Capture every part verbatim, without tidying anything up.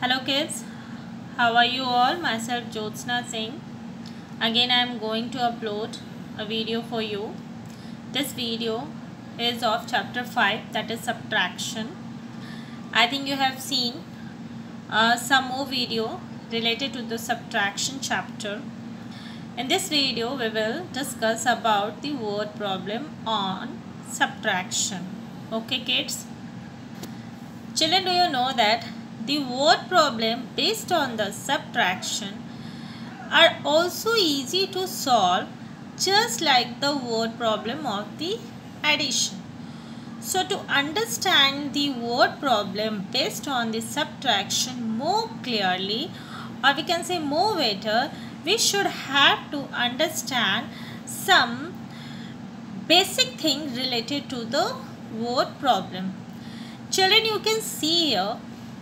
Hello kids, how are you all? Myself Jyotsna Singh. Again I am going to upload a video for you. This video is of chapter five, that is subtraction. I think you have seen uh, some more video related to the subtraction chapter. In this video we will discuss about the word problem on subtraction. Okay kids? Children, do you know that the word problem based on the subtraction are also easy to solve, just like the word problem of the addition. So to understand the word problem based on the subtraction more clearly, or we can say more better, we should have to understand some basic things related to the word problem. Children, you can see here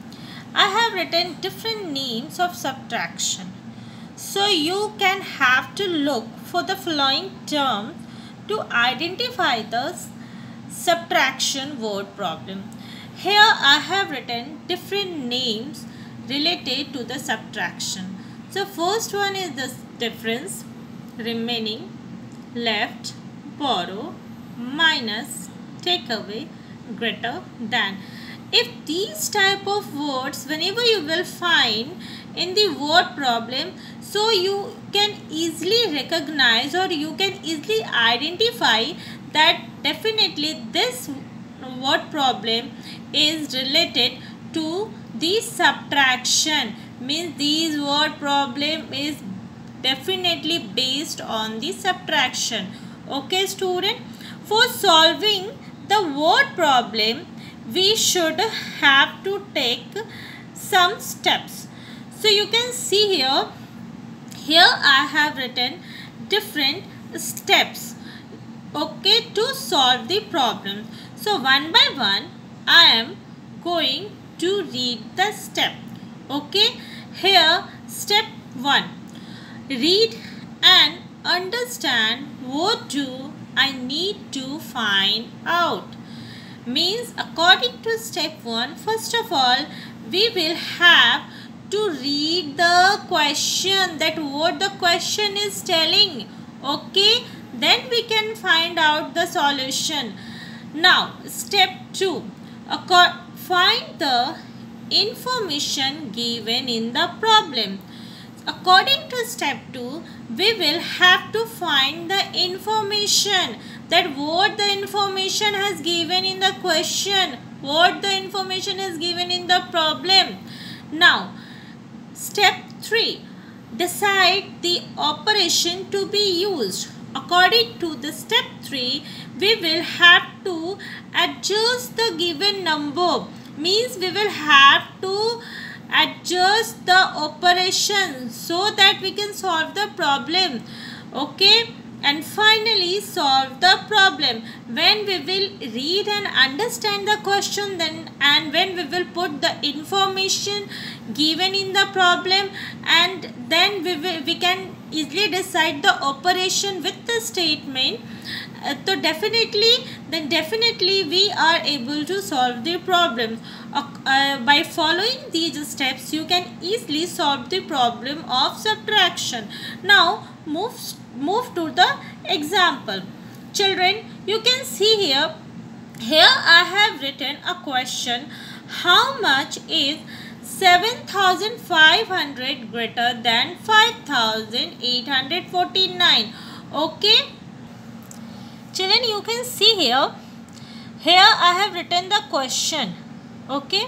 I have written different names of subtraction. So you can have to look for the following term to identify the subtraction word problem. Here I have written different names related to the subtraction. So first one is the difference, remaining, left, borrow, minus, take away, greater than. If these type of words whenever you will find in the word problem, so you can easily recognize or you can easily identify that definitely this word problem is related to the subtraction, means this word problem is definitely based on the subtraction. Okay student, for solving the word problem we should have to take some steps. So you can see here, here I have written different steps, okay, to solve the problem. So one by one I am going to read the step. Okay, here step one, read and understand what do I need to find out. Means according to step one, first of all we will have to read the question, that what the question is telling. Okay, then we can find out the solution. Now step two, find the information given in the problem. According to step two, we will have to find the information, that what the information has given in the question, what the information is given in the problem. Now, step three, decide the operation to be used. According to the step three, we will have to adjust the given number, means we will have to adjust the operation so that we can solve the problem. Okay, and finally solve the problem. When we will read and understand the question, then and when we will put the information given in the problem, and then we will, we can easily decide the operation with the statement. Uh, so definitely, then definitely we are able to solve the problem. Uh, uh, by following these steps, you can easily solve the problem of subtraction. Now move move to the example. Children, you can see here, here I have written a question, how much is seven thousand five hundred greater than five thousand eight hundred forty-nine. Okay, children, you can see here, here I have written the question. Okay,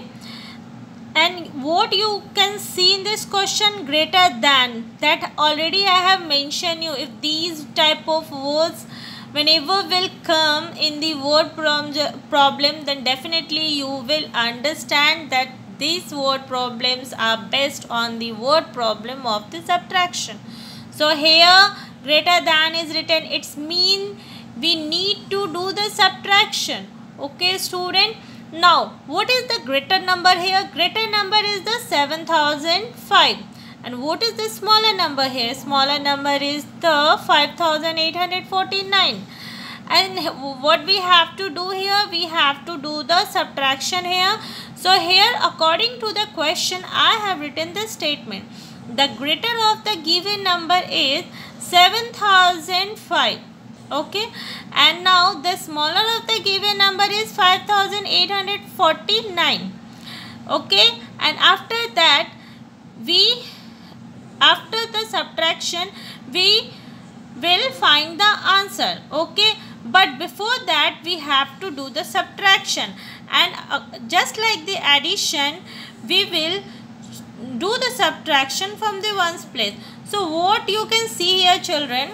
and what you can see in this question, greater than, that already I have mentioned you. If these type of words whenever will come in the word problem, then definitely you will understand that these word problems are based on the word problem of the subtraction. So here greater than is written, it's mean we need to do the subtraction. Okay student, now what is the greater number here? Greater number is the seven thousand five. And what is the smaller number here? Smaller number is the five thousand eight hundred forty-nine. And what we have to do here, we have to do the subtraction here. So here, according to the question, I have written the statement. The greater of the given number is seven thousand five. Okay, and now the smaller of the given number is five thousand eight hundred forty-nine. Okay, and after that we after the subtraction we will find the answer. Okay, but before that we have to do the subtraction, and uh, just like the addition, we will do the subtraction from the ones place. So what you can see here, children,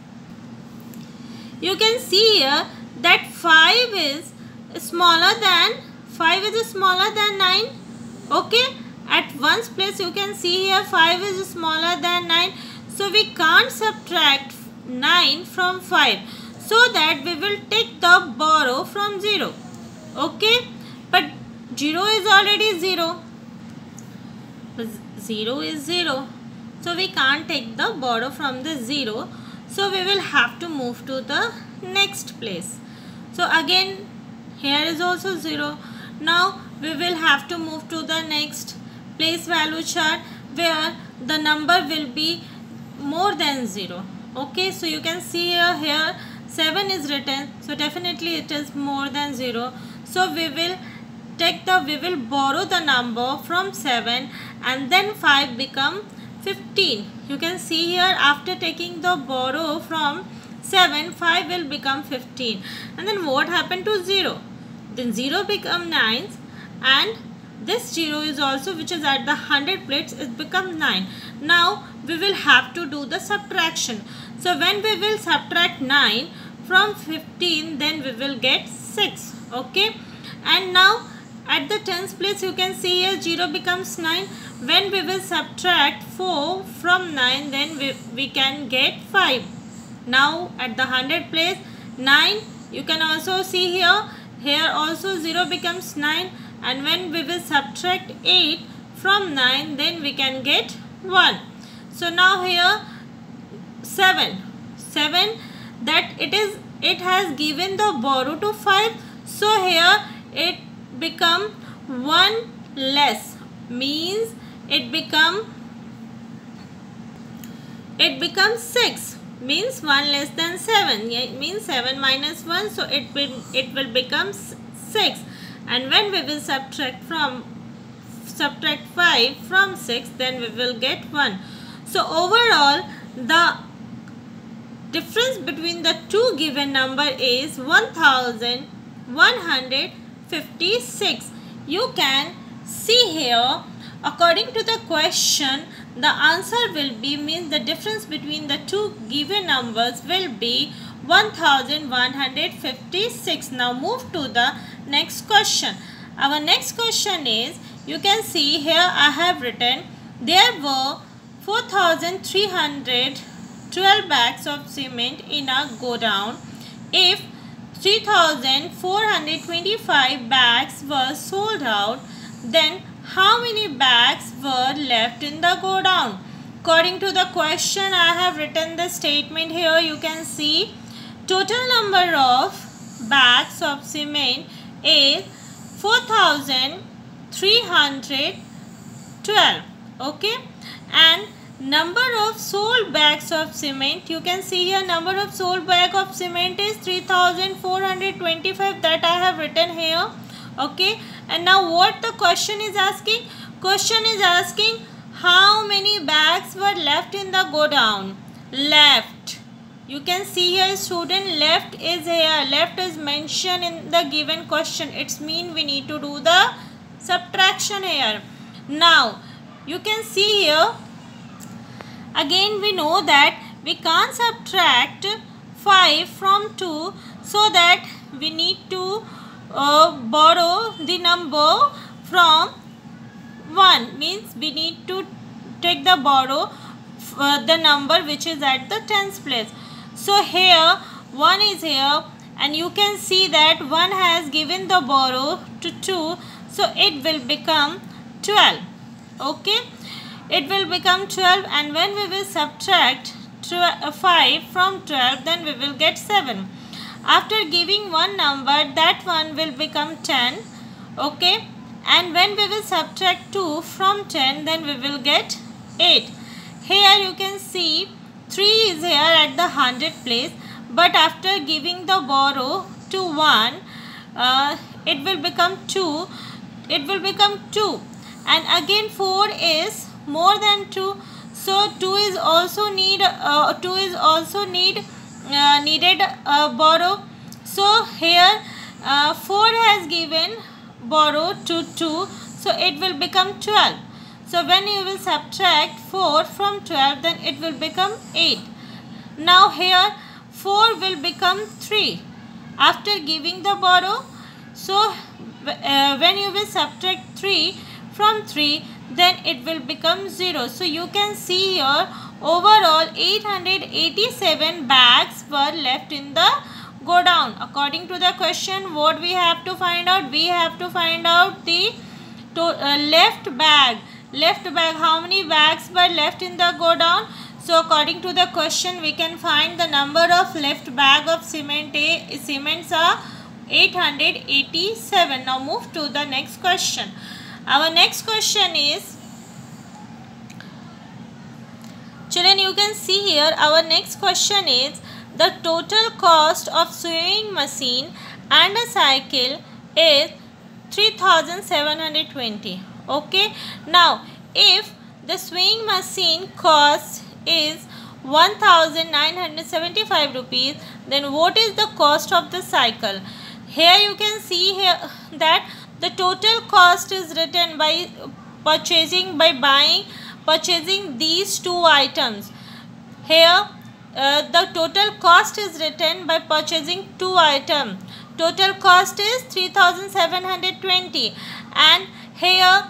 you can see here that five is smaller than five is smaller than nine. Okay, at ones place you can see here five is smaller than nine. So we can't subtract nine from five, so that we will take the borrow from zero. Okay, but zero is already zero. zero is zero. So we can't take the borrow from the zero. So we will have to move to the next place. So again here is also zero. Now we will have to move to the next place value chart where the number will be more than zero. Okay, so you can see here, here seven is written. So definitely it is more than zero. So we will take the, we will borrow the number from seven, and then five become fifteen. You can see here after taking the borrow from seven, five will become fifteen. And then what happened to zero? Then zero become nine, and this zero is also, which is at the hundred plates, it become nine. Now we will have to do the subtraction. So when we will subtract nine from fifteen, then we will get six. Okay, and now at the tens place you can see here zero becomes nine. When we will subtract four from nine, then we, we can get five. Now at the hundred place, nine, you can also see here, here also zero becomes nine, and when we will subtract eight from nine, then we can get one. So now here seven, seven, that it is, it has given the borrow to five, so here it become one less, means it become it becomes six, means one less than seven, it means seven minus one, so it will it will become six. And when we will subtract from subtract five from six, then we will get one. So overall the difference between the two given number is one thousand one hundred fifty-six. You can see here, according to the question, the answer will be, means the difference between the two given numbers will be one thousand one hundred fifty-six. Now move to the next question. Our next question is, you can see here I have written, there were four thousand three hundred twelve bags of cement in a godown. If three thousand four hundred twenty-five bags were sold out, then how many bags were left in the godown? According to the question, I have written the statement here. You can see total number of bags of cement is four thousand three hundred twelve. Okay, and number of sold bags of cement, you can see here number of sold bag of cement is three thousand four hundred twenty-five, that I have written here. Okay, and now what the question is asking? Question is asking how many bags were left in the godown. Left, you can see here student, left is here, left is mentioned in the given question. It's mean we need to do the subtraction here. Now you can see here, again we know that we can't subtract five from two, so that we need to uh, borrow the number from one, means we need to take the borrow uh, the number which is at the tens place. So here one is here, and you can see that one has given the borrow to two, so it will become twelve. Okay, it will become twelve, and when we will subtract five from twelve, then we will get seven. After giving one number, that one will become ten. Okay, and when we will subtract two from ten, then we will get eight. Here you can see three is here at the hundred place, but after giving the borrow to one, uh, it will become two. It will become two, and again four is more than two, so two is also need uh, two is also need uh, needed uh, borrow. So here uh, four has given borrow to two, so it will become twelve. So when you will subtract four from twelve, then it will become eight. Now here four will become three after giving the borrow. So uh, when you will subtract three from three, then it will become zero. So you can see here overall eight hundred eighty-seven bags were left in the godown. According to the question, what we have to find out? We have to find out the to, uh, left bag. Left bag, how many bags were left in the godown? So according to the question, we can find the number of left bag of cement A, cements are eight hundred eighty-seven. Now move to the next question. Our next question is, children, you can see here our next question is the total cost of sewing machine and a cycle is three thousand seven hundred twenty. Okay, now if the sewing machine cost is one thousand nine hundred seventy-five rupees, then what is the cost of the cycle? Here you can see here that the total cost is written by purchasing by buying purchasing these two items. Here uh, the total cost is written by purchasing two items. Total cost is three thousand seven hundred twenty, and here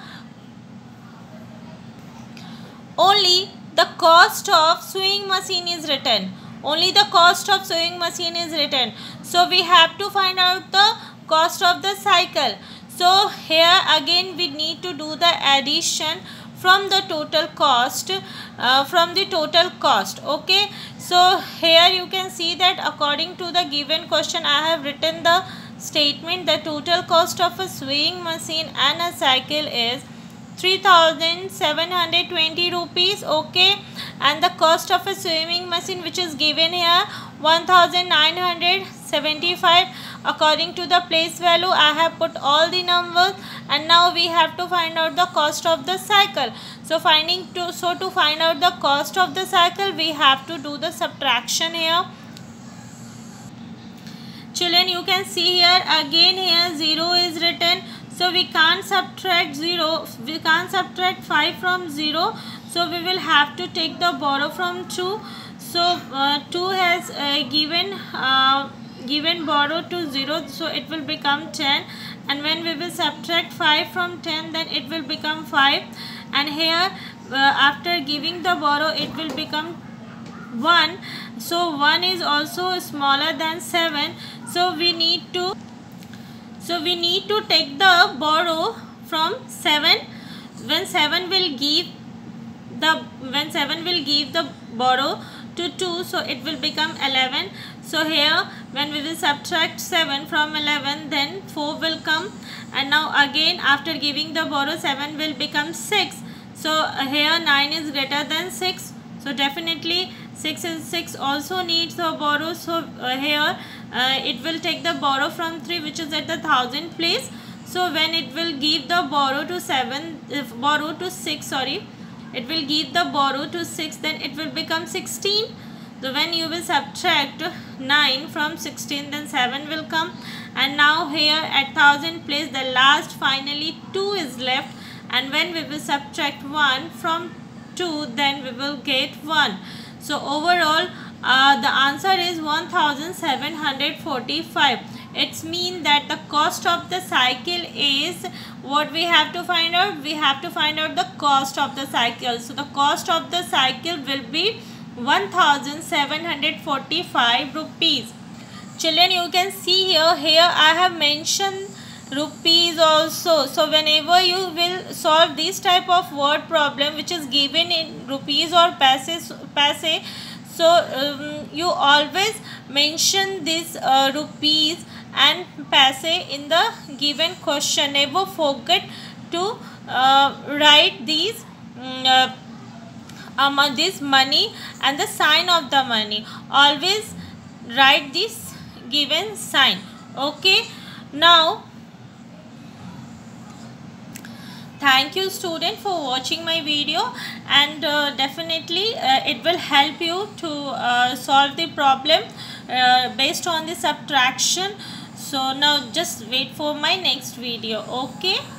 only the cost of sewing machine is written. Only the cost of sewing machine is written. So we have to find out the cost of the cycle. So here again we need to do the addition from the total cost uh, from the total cost. Okay, so here you can see that according to the given question, I have written the statement. The total cost of a sewing machine and a cycle is three thousand seven hundred twenty rupees. Okay, and the cost of a sewing machine, which is given here, one thousand nine hundred seventy-five. According to the place value, I have put all the numbers, and now we have to find out the cost of the cycle. So finding to so to find out the cost of the cycle, we have to do the subtraction here. Children, you can see here again here zero is written. So we can't subtract zero. We can't subtract five from zero. So we will have to take the borrow from two. So uh, two has uh, given uh, given borrow to zero. So it will become ten. And when we will subtract five from ten, then it will become five. And here uh, after giving the borrow, it will become one. So one is also smaller than seven. So we need to So we need to take the borrow from seven. When seven will give the when seven will give the borrow to two, so it will become eleven. So here when we will subtract seven from eleven, then four will come, and now again after giving the borrow, seven will become six. So uh, here nine is greater than six. So definitely six is six also needs a borrow. So uh, here uh, it will take the borrow from three, which is at the thousand place. So when it will give the borrow to seven, if borrow to six, sorry, it will give the borrow to six, then it will become sixteen. So when you will subtract nine from sixteen, then seven will come, and now here at thousand place, the last finally two is left, and when we will subtract one from two, then we will get one. So overall uh, the answer is one thousand seven hundred forty-five. It's mean that the cost of the cycle is what we have to find out. We have to find out the cost of the cycle. So the cost of the cycle will be one thousand seven hundred forty-five rupees. Children, you can see here, here I have mentioned rupees also. So whenever you will solve this type of word problem which is given in rupees or paise, paise so um, you always mention this uh, rupees and paise in the given question. Never forget to uh, write these mm, uh, um, this money and the sign of the money. Always write this given sign. Okay, now thank you student for watching my video, and uh, definitely uh, it will help you to uh, solve the problem uh, based on the subtraction. So now just wait for my next video. Okay.